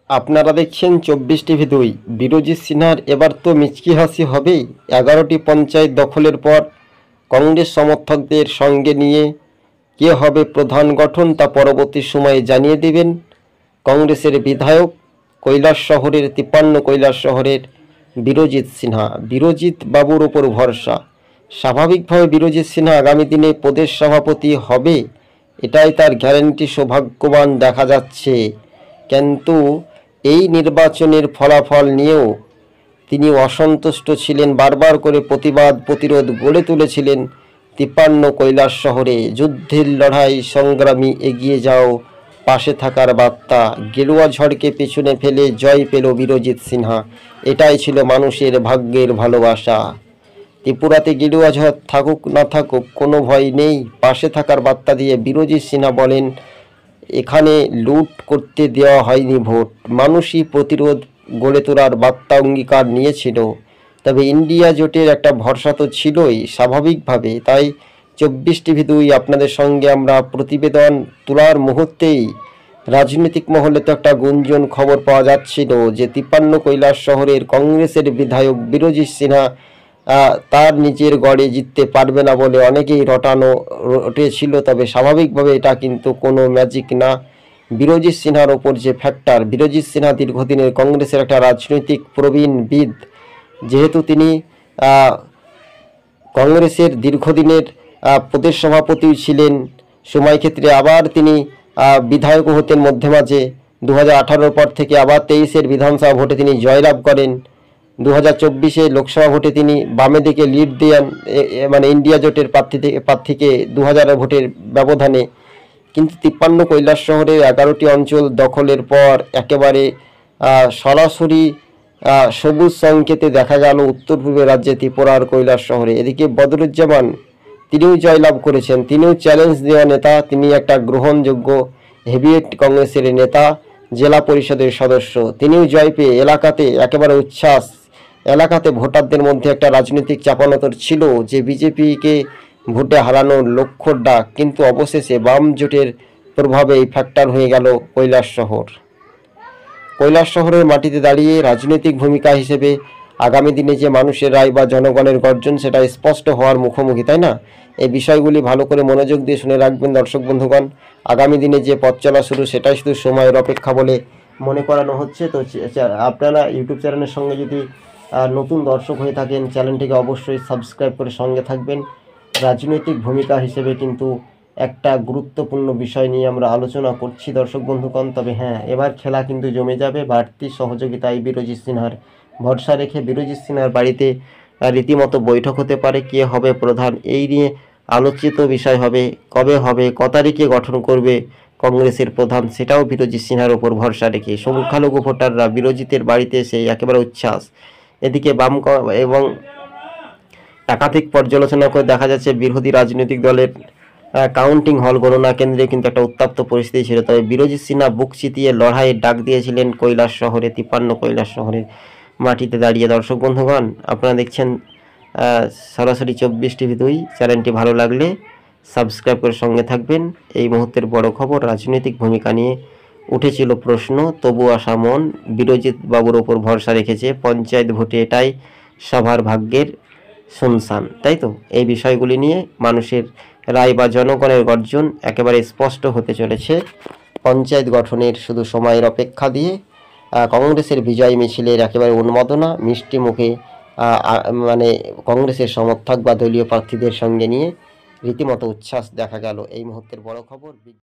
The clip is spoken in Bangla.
আপনারা দেখছেন 24 টিভি 2। বিরোজিৎ সিনহার এবার তো মিচকি হাসি হবেই। 11টি পঞ্চায়েত দখলের পর কংগ্রেস সমর্থকদের সঙ্গে নিয়ে কে হবে প্রধান গঠন তা পরবর্তী সময়ে জানিয়ে দেবেন কংগ্রেসের বিধায়ক কৈলাসহরের 53 কৈলাসহরের বিরোজিৎ সিনহা। বিরোজিৎ বাবুর ওপর ভরসা। স্বাভাবিকভাবে বিরোজিৎ সিনহা আগামী দিনে প্রদেশ সভাপতি হবে, এটাই তার গ্যারান্টি। সৌভাগ্যবান দেখা যাচ্ছে, কিন্তু এই নির্বাচনের ফলাফল নিয়েও তিনি অসন্তুষ্ট ছিলেন। বারবার করে প্রতিবাদ প্রতিরোধ গড়ে তুলেছিলেন 53 কৈলাসহরে। যুদ্ধের লড়াই সংগ্রামী এগিয়ে যাও, পাশে থাকার বার্তা। গেরুয়া ঝড়কে পেছনে ফেলে জয় পেল বিরোজিৎ সিনহা। এটাই ছিল মানুষের ভাগ্যের ভালোবাসা। ত্রিপুরাতে গেরুয়া ঝড় থাকুক না থাকুক কোনো ভয় নেই, পাশে থাকার বার্তা দিয়ে বিরোজিৎ সিনহা বলেন, এখানে লুট করতে দেওয়া হয়নি ভোট, মানুষই প্রতিরোধ গড়ে তোলার বার্তা অঙ্গীকার নিয়েছিল। তবে ইন্ডিয়া জোটের একটা ভরসা তো ছিলই স্বাভাবিকভাবে। তাই 24 টিভি 2 আপনাদের সঙ্গে আমরা প্রতিবেদন তোলার মুহূর্তেই রাজনৈতিক মহলে তো একটা গুঞ্জন খবর পাওয়া যাচ্ছিল যে 53 কৈলাসহরের কংগ্রেসের বিধায়ক বিরোজিৎ সিনহা তার নিজের গড়ে জিততে পারবে না বলে অনেকেই রটেছিল। তবে স্বাভাবিকভাবে এটা কিন্তু কোনো ম্যাজিক না। বিরোজিৎ সিনহার ওপর যে ফ্যাক্টর, বিরোজিৎ সিনহা দীর্ঘদিনের কংগ্রেসের একটা রাজনৈতিক প্রবীণবিদ, যেহেতু তিনি কংগ্রেসের দীর্ঘদিনের প্রদেশ সভাপতিও ছিলেন, সময় ক্ষেত্রে আবার তিনি বিধায়কও হতেন মধ্যে মাঝে। 2018 পর থেকে আবার 23-এর বিধানসভা ভোটে তিনি জয়লাভ করেন। 2024-এ লোকসভা ভোটে তিনি বামে দিকে লিড দেন, মানে ইন্ডিয়া জোটের প্রার্থীকে 2000 ভোটের ব্যবধানে। কিন্তু 53 কৈলাসহরের 11টি অঞ্চল দখলের পর একেবারে সরাসরি সবুজ সংকেতে দেখা গেল উত্তর পূর্বের রাজ্যে ত্রিপুরার কৈলাসহরে। এদিকে বদরুজ্জামান তিনিও জয়লাভ করেছেন, তিনিও চ্যালেঞ্জ দেওয়া নেতা, তিনি একটা গ্রহণযোগ্য হেভিওয়েট কংগ্রেসের নেতা, জেলা পরিষদের সদস্য। তিনিও জয় পেয়ে এলাকাতে একেবারে উচ্ছ্বাস। এলাকাতে ভোটারদের মধ্যে একটা রাজনৈতিক চাপানোতর ছিল যে বিজেপিকে ভোটে হারানোর লক্ষ্য ডাক, কিন্তু অবশেষে বাম জোটের প্রভাবে এই ফ্যাক্টর হয়ে গেল কৈলাসহর। কৈলাসহরের মাটিতে দাঁড়িয়ে রাজনৈতিক ভূমিকা হিসেবে আগামী দিনে যে মানুষের রায় বা জনগণের গর্জন, সেটা স্পষ্ট হওয়ার মুখোমুখি, তাই না? এই বিষয়গুলি ভালো করে মনোযোগ দিয়ে শুনে রাখবেন দর্শক বন্ধুগণ। আগামী দিনে যে পথ চলা শুরু, সেটাই শুধু সময়ের অপেক্ষা বলে মনে করানো হচ্ছে। তো আপনারা ইউটিউব চ্যানেলের সঙ্গে যদি নতুন দর্শক হয়ে থাকেন, চ্যানেলটিকে অবশ্যই সাবস্ক্রাইব করে সঙ্গে থাকবেন। রাজনৈতিক ভূমিকা হিসেবে কিন্তু একটা গুরুত্বপূর্ণ বিষয় নিয়ে আমরা আলোচনা করছি দর্শক বন্ধুগণ। তবে হ্যাঁ, এবার খেলা কিন্তু জমে যাবে। বাড়তি সহযোগিতায় বিরোজিৎ সিনহার ভরসা রেখে বিরোজিৎ সিনহার বাড়িতে রীতিমতো বৈঠক হতে পারে। কে হবে প্রধান, এই নিয়ে আলোচিত বিষয় হবে। কবে হবে, ক তারিখে গঠন করবে কংগ্রেসের প্রধান, সেটাও বিরোজিৎ সিনহার ওপর ভরসা রেখে। সংখ্যালঘু ভোটাররা বিরোজিতের বাড়িতে এসে একেবারে উচ্ছ্বাস। এদিকে বাম এবং একাধিক পর্যালোচনা করে দেখা যাচ্ছে বিরোধী রাজনৈতিক দলের কাউন্টিং হল গণনা কেন্দ্রে কিন্তু একটা উত্তপ্ত পরিস্থিতি ছিল। তবে বিরোজিৎ সিনহা বুক চিতিয়ে লড়াইয়ের ডাক দিয়েছিলেন কৈলাসহরে, 53 কৈলাসহরের মাটিতে দাঁড়িয়ে। দর্শক বন্ধুগণ, আপনারা দেখছেন সরাসরি 24 টিভি 2। চ্যানেলটি ভালো লাগলে সাবস্ক্রাইব করে সঙ্গে থাকবেন। এই মুহূর্তের বড় খবর, রাজনৈতিক ভূমিকা নিয়ে উঠেছিল প্রশ্ন, তবু আশা মন বিরোজিৎ বাবুর ওপর ভরসা রেখেছে। পঞ্চায়েত ভোটে এটাই সবার ভাগ্যের শুনশান, তাই তো? এই বিষয়গুলি নিয়ে মানুষের রায় বা জনগণের গর্জন একেবারে স্পষ্ট হতে চলেছে। পঞ্চায়েত গঠনের শুধু সময়ের অপেক্ষা দিয়ে কংগ্রেসের বিজয় মিছিলের একেবারে উন্মাদনা মিষ্টি মুখে মানে কংগ্রেসের সমর্থক বা দলীয় প্রার্থীদের সঙ্গে নিয়ে রীতিমতো উচ্ছ্বাস দেখা গেল। এই মুহূর্তের বড় খবর।